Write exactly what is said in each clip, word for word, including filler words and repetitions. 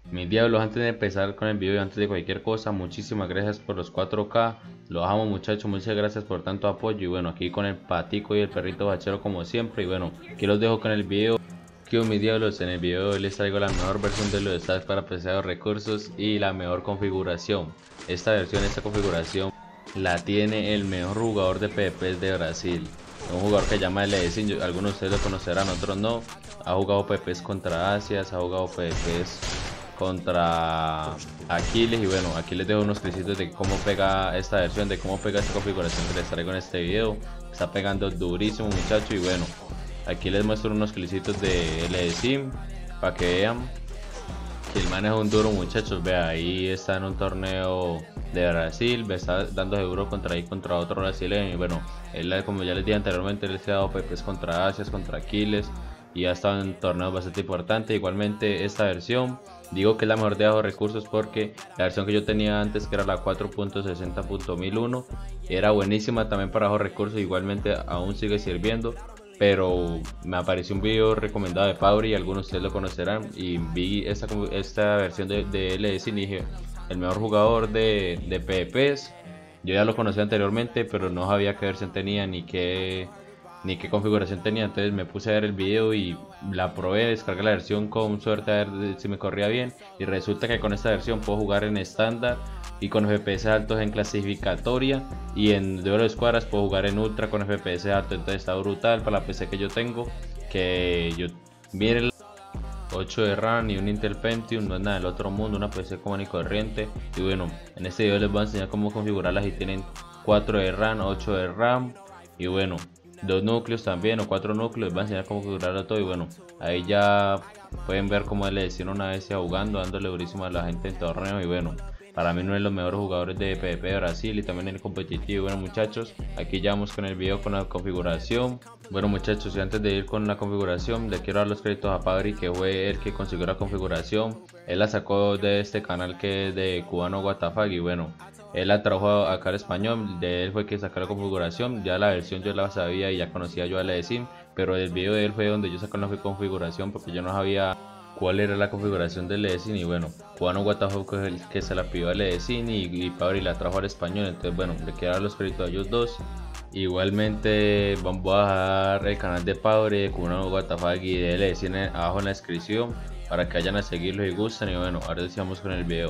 Mis diablos, antes de empezar con el video y antes de cualquier cosa, muchísimas gracias por los cuatro K. Los amo, muchachos, muchas gracias por tanto apoyo. Y bueno, aquí con el patico y el perrito bachero como siempre. Y bueno, aquí los dejo con el video. Que mis diablos, en el video de hoy les traigo la mejor versión de los stats para apreciar los recursos y la mejor configuración. Esta versión, esta configuración la tiene el mejor jugador de PvP de Brasil. Un jugador que se llama L D C, algunos de ustedes lo conocerán, otros no. Ha jugado PvPs contra Asias, ha jugado PvPs contra Aquiles. Y bueno, aquí les dejo unos clips de cómo pega esta versión, de cómo pega esta configuración que les traigo en este video. Está pegando durísimo, muchachos. Y bueno, aquí les muestro unos clips de L D C para que vean que el man es un duro, muchachos. Vea, ahí está en un torneo de Brasil, me está dándose duro contra ahí contra otro brasileño. Y bueno, él, como ya les dije anteriormente, él se ha dado pepes contra Asias, contra Aquiles, y ha estado en torneos bastante importantes. Igualmente esta versión, digo que es la mejor de bajos recursos porque la versión que yo tenía antes, que era la cuatro punto sesenta punto mil uno, era buenísima también para bajos recursos. Igualmente aún sigue sirviendo, pero me apareció un video recomendado de Pauri, algunos de ustedes lo conocerán, y vi esta, esta versión de, de L D C y dije, el mejor jugador de, de PvPs. Yo ya lo conocía anteriormente, pero no sabía qué versión tenía ni qué ni qué configuración tenía. Entonces me puse a ver el video y la probé, descargué la versión con suerte a ver si me corría bien, y resulta que con esta versión puedo jugar en estándar y con F P S altos en clasificatoria, y en duelo de escuadras puedo jugar en ultra con F P S alto. Entonces está brutal para la P C que yo tengo, que yo miren, ocho de RAM y un Intel Pentium, no es nada del otro mundo, una P C común y corriente. Y bueno, en este video les voy a enseñar cómo configurarlas si tienen cuatro de RAM, ocho de RAM y bueno, dos núcleos también o cuatro núcleos. Les voy a enseñar cómo configurarlo todo. Y bueno, ahí ya pueden ver cómo le decían una vez jugando, dándole durísimo a la gente en torneo. Y bueno, para mí uno de los mejores jugadores de PvP de Brasil y también en el competitivo. Bueno, muchachos, aquí ya vamos con el video con la configuración. Bueno, muchachos, y antes de ir con la configuración, le quiero dar los créditos a Pabri, que fue el que consiguió la configuración. Él la sacó de este canal que es de Cubano W T F. Y bueno, él la trajo acá al español, de él fue que sacó la configuración. Ya la versión yo la sabía y ya conocía yo a L D C, pero el video de él fue donde yo saqué la configuración porque yo no sabía cuál era la configuración del L D C. Y bueno, Cubano W T F es el que se la pidió a L D C, y, y Pabri la trajo al español. Entonces bueno, le quiero dar los créditos a ellos dos. Igualmente vamos a dejar el canal de Pabri, de Cubano W T F y de L D C abajo en la descripción para que vayan a seguirlo y gusten. Y bueno, ahora decíamos con el video.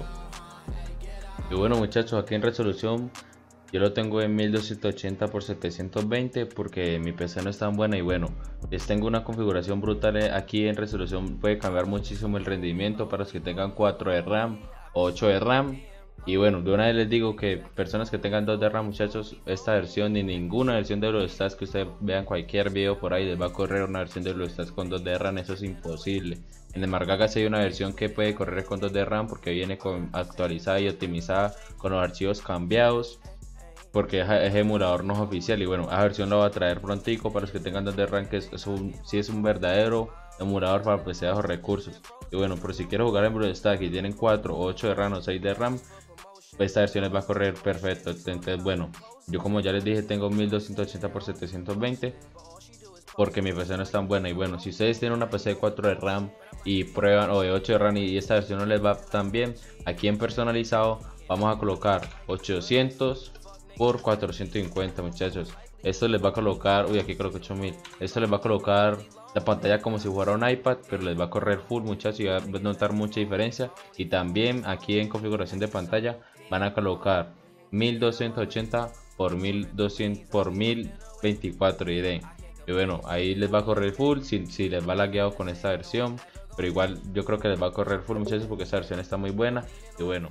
Y bueno, muchachos, aquí en resolución yo lo tengo en mil doscientos ochenta por setecientos veinte porque mi P C no es tan buena. Y bueno, les tengo una configuración brutal. Aquí en resolución puede cambiar muchísimo el rendimiento para los que tengan cuatro de RAM o ocho de RAM. Y bueno, de una vez les digo que personas que tengan dos de RAM, muchachos, esta versión ni ninguna versión de los stats que ustedes vean cualquier video por ahí les va a correr una versión de los stats con dos de RAM. Eso es imposible. En el Margaga sí hay una versión que puede correr con dos de RAM porque viene con, actualizada y optimizada con los archivos cambiados, porque es, es emulador no es oficial. Y bueno, esa versión la va a traer prontico para los que tengan dos de RAM, que es, es un, sí es un verdadero emulador para P C de bajos recursos. Y bueno, por si quieren jugar en Brawl Stars y tienen cuatro, ocho de RAM o seis de RAM, esta versión les va a correr perfecto. Entonces bueno, yo como ya les dije tengo mil doscientos ochenta por setecientos veinte porque mi P C no es tan buena. Y bueno, si ustedes tienen una P C de cuatro de RAM y prueban, o de ocho de RAM, y esta versión no les va tan bien, aquí en personalizado vamos a colocar ochocientos por cuatrocientos cincuenta, muchachos. Esto les va a colocar, uy, aquí coloco ocho mil. Esto les va a colocar la pantalla como si fuera un iPad, pero les va a correr full, muchachos, y va a notar mucha diferencia. Y también aquí en configuración de pantalla van a colocar mil doscientos ochenta por mil doscientos por mil veinticuatro I D. Y bueno, ahí les va a correr full si, si les va lagueado con esta versión, pero igual yo creo que les va a correr full, muchachos, porque esta versión está muy buena. Y bueno,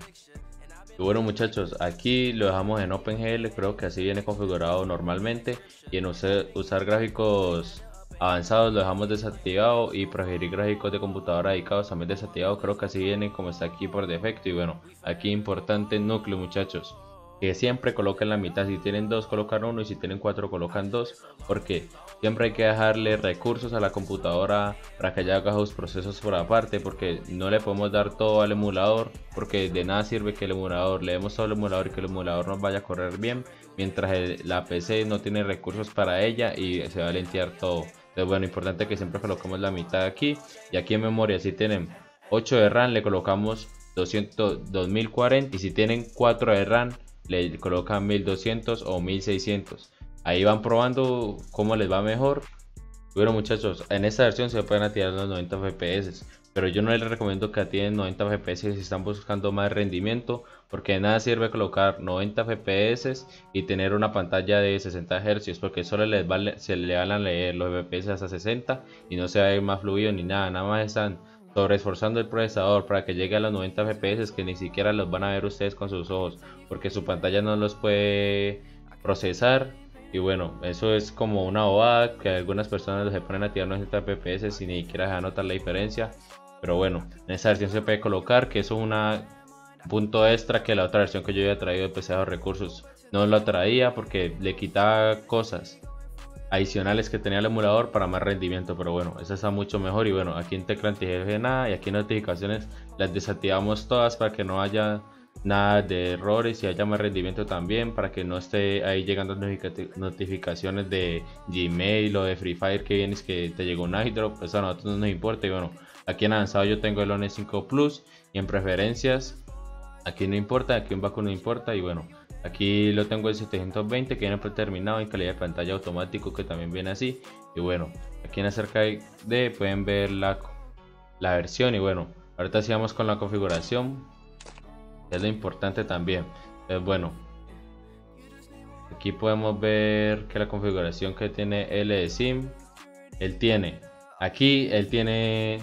y bueno, muchachos, aquí lo dejamos en OpenGL, creo que así viene configurado normalmente. Y en usar, usar gráficos avanzados lo dejamos desactivado, y preferir gráficos de computadora dedicados también desactivado, creo que así viene como está aquí por defecto. Y bueno, aquí importante núcleo, muchachos, que siempre coloquen la mitad. Si tienen dos colocan uno, y si tienen cuatro colocan dos, porque siempre hay que dejarle recursos a la computadora para que ella haga sus procesos por aparte, porque no le podemos dar todo al emulador, porque de nada sirve que el emulador le demos todo al emulador y que el emulador nos vaya a correr bien mientras el, la P C no tiene recursos para ella y se va a lentear todo. Entonces bueno, importante que siempre coloquemos la mitad aquí. Y aquí en memoria si tienen ocho de RAM le colocamos doscientos, dos mil cuarenta, y si tienen cuatro de RAM le colocan mil doscientos o mil seiscientos. Ahí van probando cómo les va mejor. Bueno muchachos, en esta versión se pueden activar los noventa F P S, pero yo no les recomiendo que activen noventa F P S si están buscando más rendimiento, porque de nada sirve colocar noventa F P S y tener una pantalla de sesenta hercios, porque solo les vale, se le van a leer los F P S hasta sesenta y no se va a ir más fluido ni nada. Nada más están sobreesforzando el procesador para que llegue a los noventa F P S que ni siquiera los van a ver ustedes con sus ojos, porque su pantalla no los puede procesar. Y bueno, eso es como una bobada que algunas personas se ponen a tirar noventa F P S sin ni siquiera dejar notar la diferencia. Pero bueno, en esta versión se puede colocar, que eso es un punto extra que la otra versión que yo había traído de P C de recursos no lo traía, porque le quitaba cosas adicionales que tenía el emulador para más rendimiento. Pero bueno, esa está mucho mejor. Y bueno, aquí en tecla anti-jefe nada, y aquí en notificaciones las desactivamos todas para que no haya nada de errores y haya más rendimiento también, para que no esté ahí llegando notificaciones de Gmail o de Free Fire que vienes que te llegó un airdrop. Eso a nosotros no nos importa. Y bueno, aquí en avanzado yo tengo el ONE cinco Plus, y en preferencias aquí no importa, aquí en Baku no importa. Y bueno, aquí lo tengo el setecientos veinte que viene predeterminado, en calidad de pantalla automático que también viene así. Y bueno, aquí en acerca de pueden ver la, la versión. Y bueno, ahorita sigamos con la configuración, es lo importante también. Entonces bueno, aquí podemos ver que la configuración que tiene L de SIM, él tiene aquí, él tiene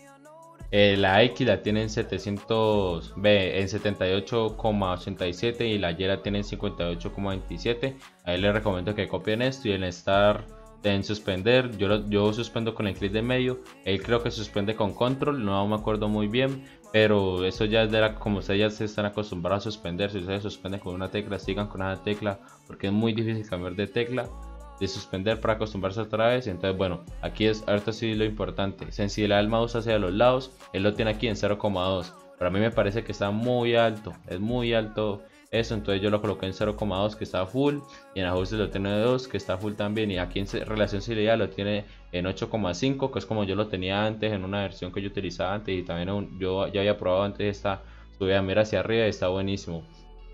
eh, la X la tiene en setecientos B en setenta y ocho coma ochenta y siete y la Y la tiene en cincuenta y ocho coma veintisiete. Ahí les recomiendo que copien esto, y en estar en suspender, yo, lo, yo suspendo con el clic de medio, él creo que suspende con control, no me acuerdo muy bien, pero eso ya es de la, como ustedes ya se están acostumbrados a suspender. Si ustedes suspenden con una tecla, sigan con esa tecla, porque es muy difícil cambiar de tecla de suspender para acostumbrarse otra vez. Entonces bueno, aquí es ahorita sí lo importante, sensibilidad del mouse hacia los lados, él lo tiene aquí en cero coma dos, pero a mí me parece que está muy alto, es muy alto eso, entonces yo lo coloqué en cero coma dos que está full, y en ajustes lo tiene dos que está full también, y aquí en relación sensibilidad lo tiene en ocho coma cinco, que es como yo lo tenía antes en una versión que yo utilizaba antes, y también un, yo ya había probado antes esta subida, mira hacia arriba y está buenísimo.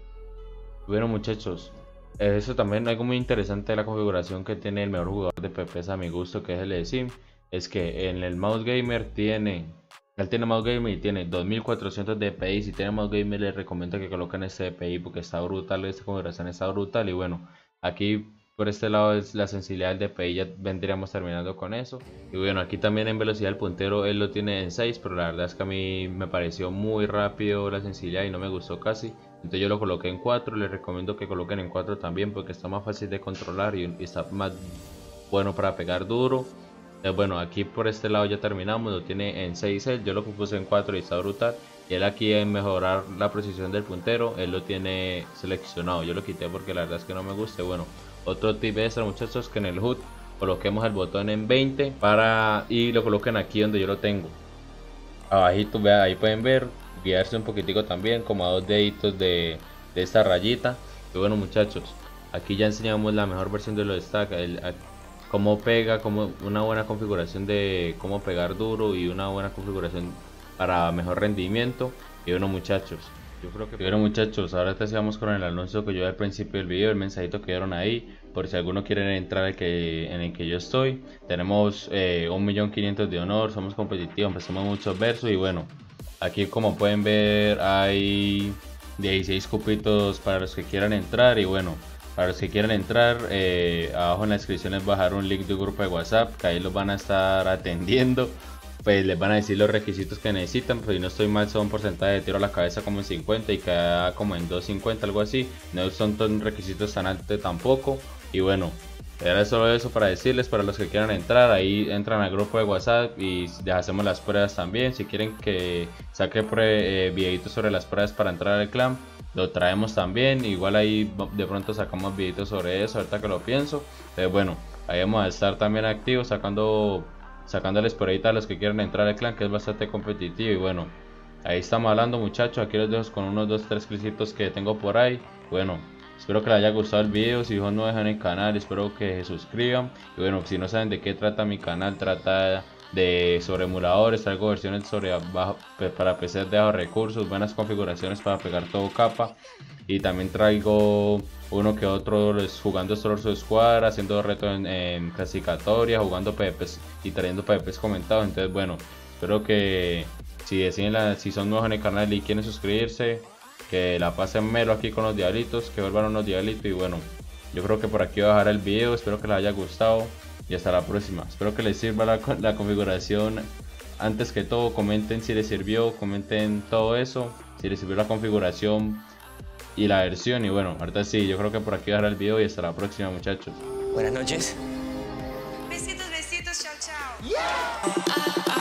Bueno muchachos, eso también algo muy interesante de la configuración que tiene el mejor jugador de P Ps a mi gusto, que es el de Sim, es que en el mouse gamer tiene, él tiene mouse gamer y tiene dos mil cuatrocientos D P I. Si tiene mouse gamer les recomiendo que coloquen este D P I porque está brutal, esta configuración está brutal. Y bueno, aquí por este lado es la sensibilidad del D P I, ya vendríamos terminando con eso. Y bueno, aquí también en velocidad del puntero él lo tiene en seis, pero la verdad es que a mí me pareció muy rápido la sensibilidad y no me gustó casi. Entonces yo lo coloqué en cuatro, les recomiendo que coloquen en cuatro también, porque está más fácil de controlar y, y está más bueno para pegar duro. Entonces bueno, aquí por este lado ya terminamos, lo tiene en seis él, yo lo puse en cuatro y está brutal. Y él aquí en mejorar la precisión del puntero, él lo tiene seleccionado, yo lo quité porque la verdad es que no me gusta. Bueno, otro tip extra muchachos, que en el H U D coloquemos el botón en veinte para, y lo coloquen aquí donde yo lo tengo abajito, vea, ahí pueden ver, guiarse un poquitico también, como a dos deditos de, de esta rayita. Y bueno muchachos, aquí ya enseñamos la mejor versión de los stack, el, a, cómo pega, como una buena configuración de cómo pegar duro y una buena configuración para mejor rendimiento. Y bueno muchachos, yo creo que bueno muchachos, ahora te sigamos con el anuncio que yo al principio del video, el mensajito que dieron ahí, por si alguno quiere entrar al que, en el que yo estoy. Tenemos eh, un millón quinientos de honor, somos competitivos, empezamos muchos versos. Y bueno, aquí como pueden ver hay dieciséis cupitos para los que quieran entrar. Y bueno, para los que quieran entrar, eh, abajo en la descripción les bajar un link de un grupo de WhatsApp, que ahí los van a estar atendiendo. Pues les van a decir los requisitos que necesitan, pues si no estoy mal son porcentaje de tiro a la cabeza como en cincuenta y queda como en doscientos cincuenta, algo así. No son tan requisitos tan altos tampoco. Y bueno, era solo eso para decirles, para los que quieran entrar, ahí entran al grupo de WhatsApp y les hacemos las pruebas también. Si quieren que saque eh, videitos sobre las pruebas para entrar al clan, lo traemos también. Igual ahí de pronto sacamos videitos sobre eso, ahorita que lo pienso. Entonces bueno, ahí vamos a estar también activos sacando... sacándoles por ahí a los que quieran entrar al clan, que es bastante competitivo. Y bueno, ahí estamos hablando muchachos, aquí los dejo con unos dos tres clipsitos que tengo por ahí. Bueno, espero que les haya gustado el video, si no dejan el canal, espero que se suscriban. Y bueno, si no saben de qué trata mi canal, trata de sobre emuladores, traigo versiones sobre bajo, para P C de bajos recursos, buenas configuraciones para pegar todo capa, y también traigo uno que otro jugando Star Wars Squad, haciendo retos en, en clasificatoria, jugando P V Ps y trayendo P V Ps comentados. Entonces bueno, espero que si deciden la, si son nuevos en el canal y quieren suscribirse, que la pasen melo aquí con los diablitos, que vuelvan unos diablitos. Y bueno, yo creo que por aquí voy a dejar el video, espero que les haya gustado y hasta la próxima. Espero que les sirva la, la configuración. Antes que todo, comenten si les sirvió, comenten todo eso, si les sirvió la configuración y la versión. Y bueno, ahorita sí, yo creo que por aquí voy a dejar el video y hasta la próxima, muchachos. Buenas noches. Besitos, besitos, chao, chao. Yeah.